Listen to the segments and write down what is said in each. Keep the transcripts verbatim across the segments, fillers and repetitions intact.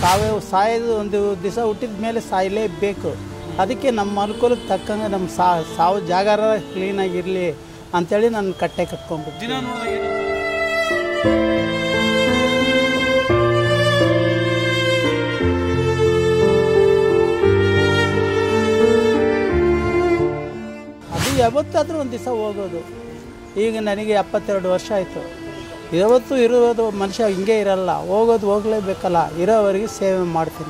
ಸಾವೇ ಸಾಯೋದು ಒಂದು ದಿವಸ ಹುಟ್ಟಿದ ಮೇಲೆ ಸಾಯಲೇಬೇಕು. ಅದಕ್ಕೆ ನಮ್ಮ ಅನುಕೂಲಕ್ಕೆ ತಕ್ಕಂಗೆ ನಮ್ಮ ಸಾ ಸಾವು ಜಾಗಾರ ಕ್ಲೀನಾಗಿರಲಿ ಅಂಥೇಳಿ ನಾನು ಕಟ್ಟೆ ಕಟ್ಕೊಂಡ್ಬಿಟ್ಟು ಅದು ಯಾವತ್ತಾದರೂ ಒಂದು ದಿವಸ ಹೋಗೋದು. ಈಗ ನನಗೆ ಎಪ್ಪತ್ತೆರಡು ವರ್ಷ ಆಯಿತು. ಯಾವತ್ತೂ ಇರೋದು ಮನುಷ್ಯ ಹಿಂಗೆ ಇರಲ್ಲ, ಹೋಗೋದು ಹೋಗಲೇಬೇಕಲ್ಲ. ಇರೋವರೆಗೆ ಸೇವೆ ಮಾಡ್ತೀನಿ.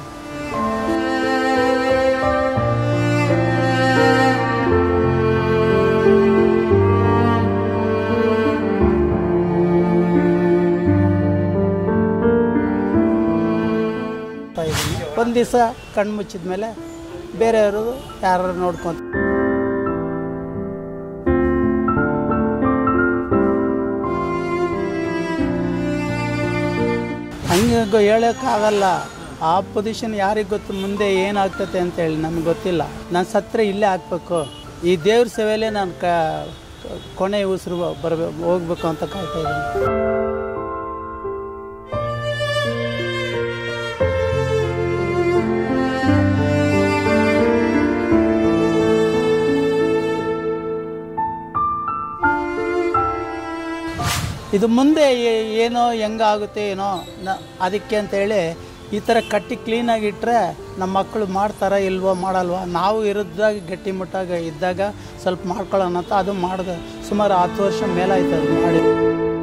ಒಂದು ದಿವಸ ಕಣ್ಣು ಮುಚ್ಚಿದ ಮೇಲೆ ಬೇರೆಯವರು ಯಾರು ನೋಡ್ಕೊಂತ ಹಂಗೆ ಹೇಳೋಕ್ಕಾಗಲ್ಲ. ಆ ಪೊಸಿಷನ್ ಯಾರಿಗೆ ಗೊತ್ತು ಮುಂದೆ ಏನಾಗ್ತದೆ ಅಂತೇಳಿ ನಮಗೆ ಗೊತ್ತಿಲ್ಲ. ನಾನು ಸತ್ತರೆ ಇಲ್ಲೇ ಹಾಕ್ಬೇಕು. ಈ ದೇವ್ರ ಸೇವೆಯಲ್ಲೇ ನಾನು ಕ ಕೊನೆ ಉಸಿರು ಬರಬೇಕು ಹೋಗ್ಬೇಕು ಅಂತ ಕಾಯ್ತಾ ಇದ್ದೀನಿ. ಇದು ಮುಂದೆ ಏನೋ ಹೆಂಗಾಗುತ್ತೆ ಏನೋ ನ ಅದಕ್ಕೆ ಅಂತೇಳಿ ಈ ಥರ ಕಟ್ಟಿ ಕ್ಲೀನಾಗಿಟ್ಟರೆ ನಮ್ಮ ಮಕ್ಕಳು ಮಾಡ್ತಾರ ಇಲ್ವೋ ಮಾಡಲ್ವ. ನಾವು ಇರೋದಾಗ ಗಟ್ಟಿಮುಟ್ಟಾಗಿ ಇದ್ದಾಗ ಸ್ವಲ್ಪ ಮಾಡ್ಕೊಳ್ಳೋಣ ಅಂತ ಅದು ಮಾಡಿದೆ. ಸುಮಾರು ಹತ್ತು ವರ್ಷ ಮೇಲಾಯ್ತು ಅದು ಮಾಡಿ.